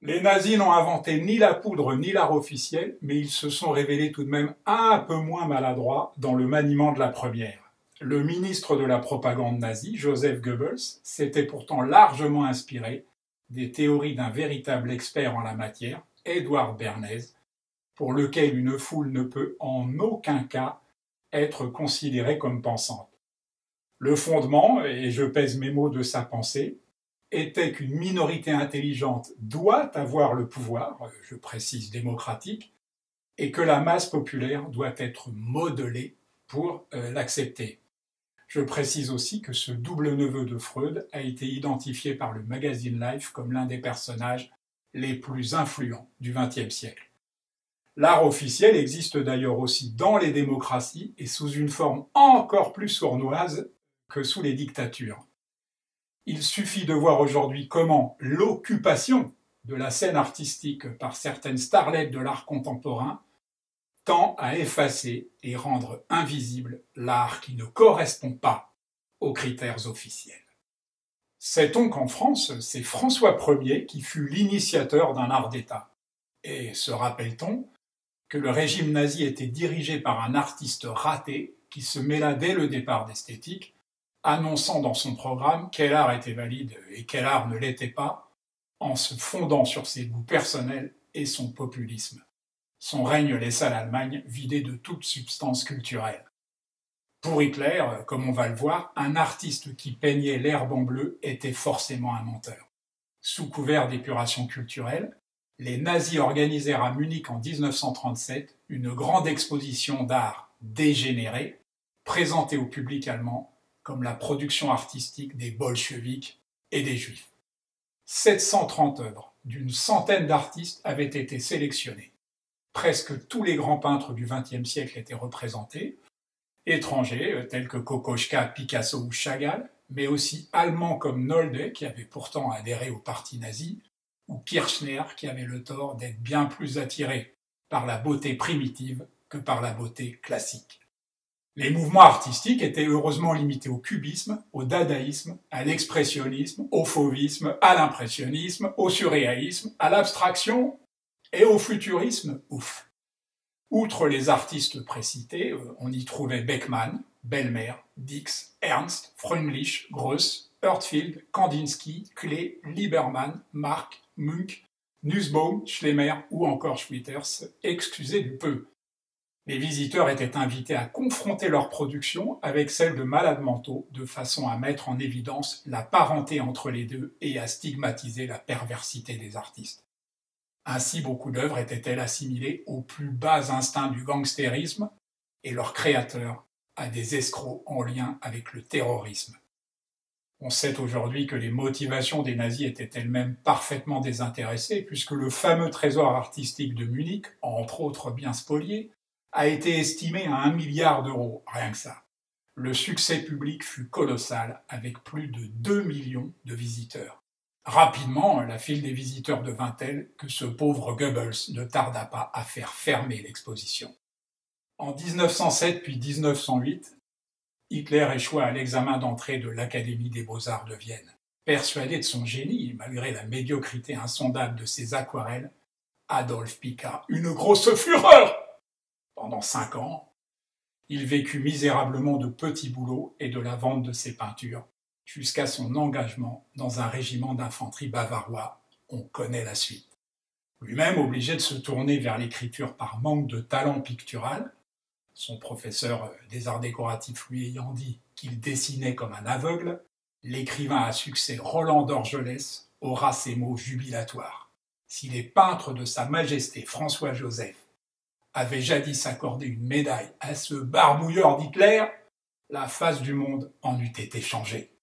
Les nazis n'ont inventé ni la poudre ni l'art officiel, mais ils se sont révélés tout de même un peu moins maladroits dans le maniement de la première. Le ministre de la propagande nazie, Joseph Goebbels, s'était pourtant largement inspiré des théories d'un véritable expert en la matière, Edward Bernays, pour lequel une foule ne peut en aucun cas être considérée comme pensante. Le fondement, et je pèse mes mots de sa pensée, était qu'une minorité intelligente doit avoir le pouvoir, je précise démocratique, et que la masse populaire doit être modelée pour l'accepter. Je précise aussi que ce double neveu de Freud a été identifié par le magazine Life comme l'un des personnages les plus influents du XXe siècle. L'art officiel existe d'ailleurs aussi dans les démocraties et sous une forme encore plus sournoise que sous les dictatures. Il suffit de voir aujourd'hui comment l'occupation de la scène artistique par certaines starlettes de l'art contemporain tend à effacer et rendre invisible l'art qui ne correspond pas aux critères officiels. Sait-on qu'en France, c'est François Ier qui fut l'initiateur d'un art d'État? Et se rappelle-t-on que le régime nazi était dirigé par un artiste raté qui se mêla dès le départ d'esthétique, annonçant dans son programme quel art était valide et quel art ne l'était pas, en se fondant sur ses goûts personnels et son populisme. Son règne laissa l'Allemagne vidée de toute substance culturelle. Pour Hitler, comme on va le voir, un artiste qui peignait l'herbe en bleu était forcément un menteur. Sous couvert d'épuration culturelle, les nazis organisèrent à Munich en 1937 une grande exposition d'art dégénéré, présentée au public allemand comme la production artistique des bolcheviks et des juifs. 730 œuvres d'une centaine d'artistes avaient été sélectionnées. Presque tous les grands peintres du XXe siècle étaient représentés, étrangers tels que Kokoschka, Picasso ou Chagall, mais aussi allemands comme Nolde, qui avait pourtant adhéré au parti nazi, ou Kirchner, qui avait le tort d'être bien plus attiré par la beauté primitive que par la beauté classique. Les mouvements artistiques étaient heureusement limités au cubisme, au dadaïsme, à l'expressionnisme, au fauvisme, à l'impressionnisme, au surréalisme, à l'abstraction et au futurisme, ouf. Outre les artistes précités, on y trouvait Beckmann, Bellmer, Dix, Ernst, Freundlich, Greuß, Heurtfield, Kandinsky, Klee, Liebermann, Marc, Munch, Nussbaum, Schlemmer ou encore Schwitters, excusez du peu. Les visiteurs étaient invités à confronter leur production avec celle de malades mentaux de façon à mettre en évidence la parenté entre les deux et à stigmatiser la perversité des artistes. Ainsi, beaucoup d'œuvres étaient-elles assimilées aux plus bas instincts du gangstérisme et leurs créateurs à des escrocs en lien avec le terrorisme. On sait aujourd'hui que les motivations des nazis étaient elles-mêmes parfaitement désintéressées puisque le fameux trésor artistique de Munich, entre autres biens spoliés, a été estimé à 1 milliard d'euros, rien que ça. Le succès public fut colossal avec plus de 2 millions de visiteurs. Rapidement, la file des visiteurs devint telle que ce pauvre Goebbels ne tarda pas à faire fermer l'exposition. En 1907 puis 1908, Hitler échoua à l'examen d'entrée de l'Académie des Beaux-Arts de Vienne. Persuadé de son génie, malgré la médiocrité insondable de ses aquarelles, Adolf piqua une grosse fureur. Pendant 5 ans, il vécut misérablement de petits boulots et de la vente de ses peintures, jusqu'à son engagement dans un régiment d'infanterie bavarois. On connaît la suite. Lui-même obligé de se tourner vers l'écriture par manque de talent pictural, son professeur des arts décoratifs lui ayant dit qu'il dessinait comme un aveugle, l'écrivain à succès Roland d'Orgelès aura ces mots jubilatoires. Si les peintres de Sa Majesté François-Joseph avaient jadis accordé une médaille à ce barbouilleur d'Hitler, la face du monde en eût été changée.